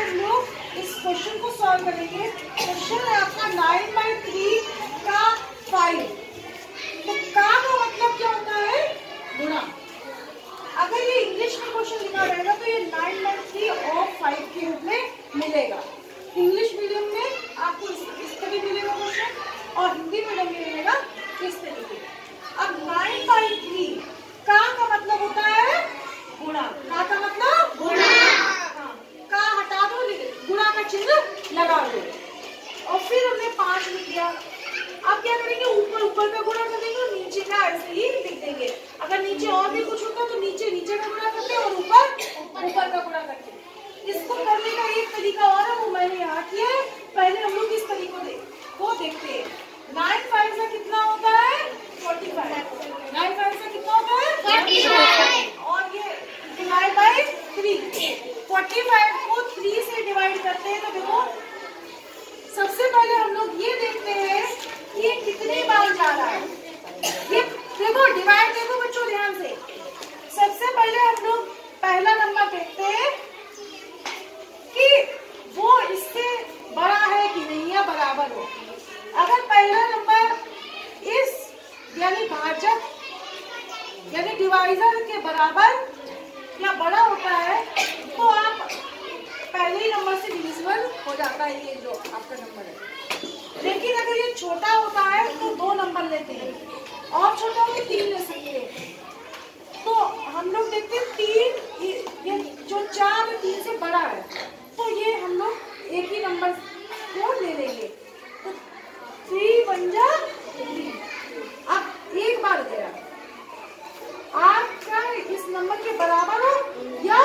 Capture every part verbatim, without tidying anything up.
हम लोग इस क्वेश्चन को सॉल्व करेंगे। क्वेश्चन है आपका नाइन बाई थ्री का फाइव। तो का का मतलब क्या होता है? गुणा। अगर ये इंग्लिश में क्वेश्चन लिखा रहेगा तो ये नाइन बाई थ्री और फाइव के रूप में मिलेगा। इंग्लिश मीडियम में आपको इस, इस तरह मिलेगा क्वेश्चन और हिंदी मीडियम में मिलेगा इस तरीके। अब नाइन बाई थ्री का का मतलब होता है गुणा। का का मतलब गुणा। हाँ, का हटा दो, गुणा का चिन्ह लगा दो और फिर हमने पांच लिख दिया। अब क्या करेंगे? ऊपर ऊपर का गुणा कर देंगे और नीचे का ऐसे ही लिख देंगे। अगर नीचे और भी कुछ होता तो नीचे नीचे का गुणा करते और ऊपर ऊपर का गुणा करते। इसको करने का एक तरीका और है, वो मैंने यहाँ किया है। पहले हम लोग इस तरीके दे, को देखते हैं। नाइन फाइव से कितना होता है? Forty five. नाइन फाइव से कितना होता है? Forty five. और ये divide by three. Forty five को थ्री से डिवाइड करते हैं तो देखो सबसे पहले हम लोग ये देखते हैं कि ये कितने बार जा रहा है। ये देखो डिवाइड, देखो बच्चों ध्यान से। सबसे पहले हम लोग पहला नंबर देखते हैं कि वो इससे बड़ा है कि नहीं या बराबर हो। अगर पहला नंबर इस यानी भाजक यानी डिवाइजर के बराबर या बड़ा होता है तो आप पहले ही नंबर से डिविजिबल हो जाता है ये जो आपका नंबर है। लेकिन अगर ये छोटा होता है तो दो नंबर लेते हैं और छोटा हो तो तीन ले सकते हैं। तो हम लोग देखते हैं तीन, ये, ये जो चार है तीन से बड़ा है तो ये हम लोग एक ही नंबर को ले लेंगे। तो थ्री वन जा थ्री। अब एक बार गया आपका इस नंबर के बराबर हो या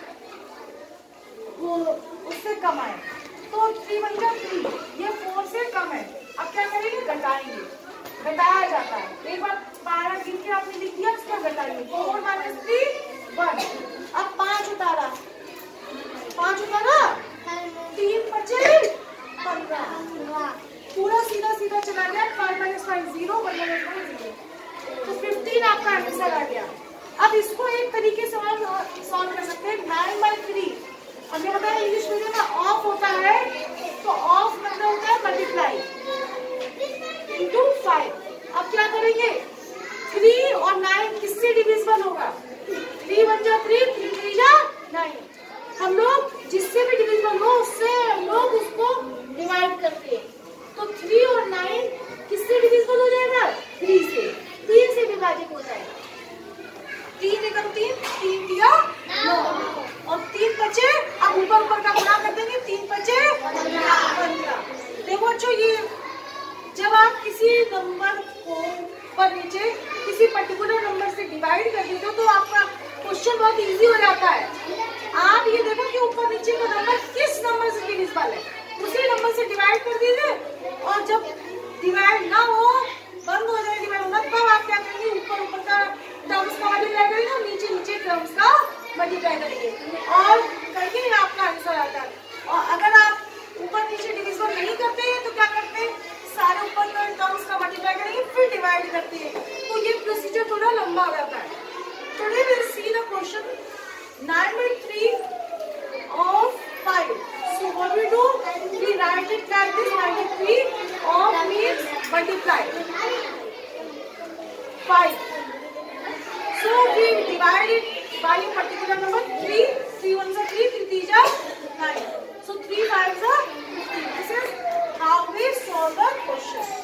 वो उससे कम आए तो थ्री वन जा थ्री, ये फोर से कम है। अब क्या करेंगे? घटाएंगे, घटाया जाता है। एक बार बारह गिन के आपने लिख दिया, उसका घटाएंगे। Four minus three one. अब पांच उतारा, पांच उतारा, तीन बचे पंद्रह। पूरा सीधा सीधा चला गया। Five minus five zero, one minus five zero, तो फिफ्टीन आपका आंसर आ गया। अब इसको एक तरीके से और सॉल्व कर सकते हैं। नाइन बाई थ्री हमने बताया इंग्लिश मीडियम में ऑफ होता है तो ऑफ मतलब होता है मल्टीप्लाई इंटू फाइव। अब क्या करेंगे? थ्री और नाइन किससे डिविजिबल होगा? थ्री वन जा थ्री, थ्री थ्री जा नाइन। हम लोग जिससे भी डिविजिबल हो उससे हम लोग उसको डिवाइड करते हैं। तो थ्री और नाइन किससे डिविजिबल हो जाएगा? थ्री से। तीन से विभाजित हो जाएगा। तीन एकम तीन, तीन दिया नौ और तीन बचे। अब ऊपर ऊपर का गुणा कर देंगे, तीन बचे पंद्रह। देखो बच्चों, ये जब आप किसी नंबर को पर नीचे किसी पर्टिकुलर नंबर से डिवाइड कर देते हो तो आपका क्वेश्चन बहुत इजी हो जाता है। आप ये देखो कि ऊपर नीचे का नंबर किस नंबर से डिविजिबल है, उसी नंबर से डिवाइड कर दीजिए और जब डिवाइड ना हो, बंद हो जाए डिवाइड होना, तब आप क्या करेंगे? ऊपर ऊपर का टर्म्स का मल्टीप्लाई करेंगे और नीचे नीचे टर्म्स का मल्टीप्लाई करेंगे और करके ही आपका आंसर आता है। और अगर आप ऊपर नीचे डिविजिबल नहीं करते हैं तो क्या करते हैं? सारे ऊपर का टर्म्स का मल्टीप्लाई करेंगे फिर डिवाइड करते हैं, तो ये प्रोसीजर थोड़ा लंबा हो जाता है। Today we will see the question nine by three of five. So what we do? We write it like this. ninety-three of means multiply five. So we divide it by a particular number. Three, three ones are three, three threes are nine. So three fives are fifteen. This is how we solve the question.